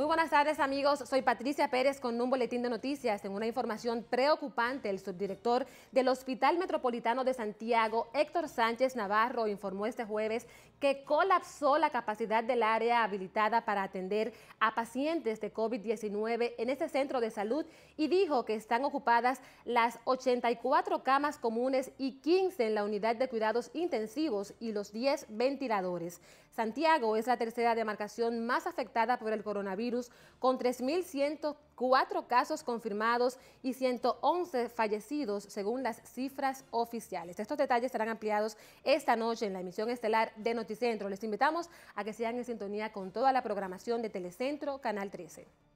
Muy buenas tardes, amigos. Soy Patricia Pérez con un boletín de noticias. En una información preocupante, el subdirector del Hospital Metropolitano de Santiago, Héctor Sánchez Navarro, informó este jueves que colapsó la capacidad del área habilitada para atender a pacientes de COVID-19 en este centro de salud y dijo que están ocupadas las 84 camas comunes y 15 en la unidad de cuidados intensivos y los 10 ventiladores. Santiago es la tercera demarcación más afectada por el coronavirus, con 3.104 casos confirmados y 111 fallecidos, según las cifras oficiales. Estos detalles serán ampliados esta noche en la emisión estelar de Noticentro. Les invitamos a que sigan en sintonía con toda la programación de Telecentro, Canal 13.